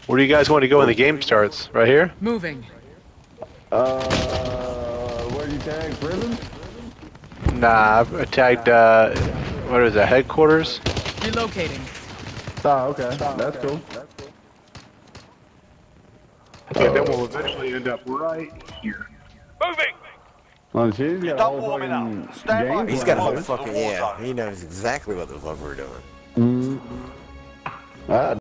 Where do you guys want to go when the game starts? Right here? Moving. Where you tag? Prison? Nah, I tagged, what is that, headquarters? Relocating. Oh, okay. That's cool. Okay, then we'll eventually end up right here. Moving! Well, she's got a Stop whole warming fucking up. Stand by. game He's got a plan. whole fucking, yeah, he knows exactly what the fuck we're doing. I